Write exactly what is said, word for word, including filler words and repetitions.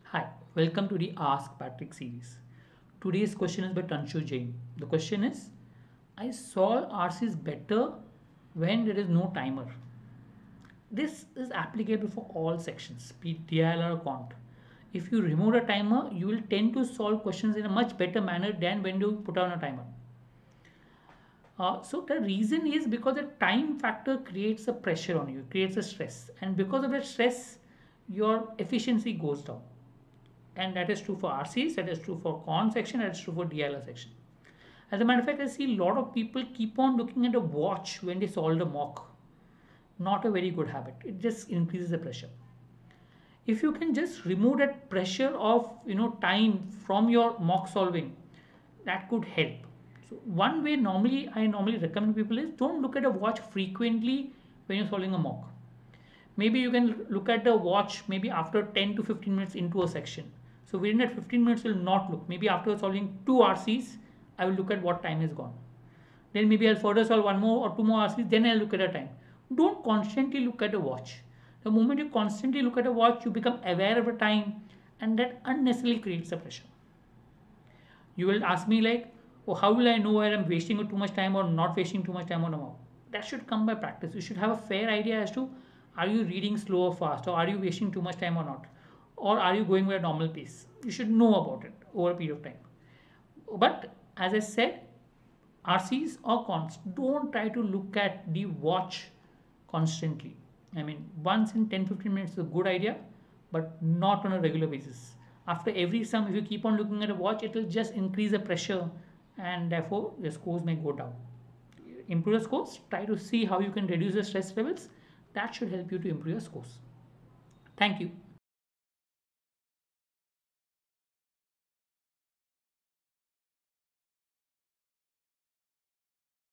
Hi, welcome to the Ask Patrick series. Today's question is by Tanshu Jain. The question is I solve R Cs better when there is no timer. This is applicable for all sections, be it D L or Quant. If you remove a timer, you will tend to solve questions in a much better manner than when you put on a timer. Uh, so the reason is because the time factor creates a pressure on you, creates a stress, and because of that stress, your efficiency goes down. And that is true for R Cs, that is true for con section, that is true for D L R section. As a matter of fact, I see a lot of people keep on looking at a watch when they solve a mock. Not a very good habit. It just increases the pressure. If you can just remove that pressure of you know time from your mock solving, that could help. So one way normally I normally recommend people is don't look at a watch frequently when you're solving a mock. Maybe you can look at the watch maybe after ten to fifteen minutes into a section. So within that fifteen minutes will not look. Maybe after solving two R Cs, I will look at what time is gone. Then maybe I'll further solve one more or two more R Cs, then I'll look at the time. Don't constantly look at a watch. The moment you constantly look at a watch, you become aware of the time and that unnecessarily creates a pressure. You will ask me like, oh, how will I know whether I'm wasting too much time or not wasting too much time on a mock? That should come by practice. You should have a fair idea as to are you reading slow or fast, or are you wasting too much time or not, or are you going with a normal pace? You should know about it over a period of time. But as I said, R Cs or cons, don't try to look at the watch constantly. I mean, once in ten fifteen minutes is a good idea, but not on a regular basis. After every sum, if you keep on looking at a watch, it will just increase the pressure and therefore the scores may go down. Improve your scores, try to see how you can reduce the stress levels. That should help you to improve your scores. Thank you.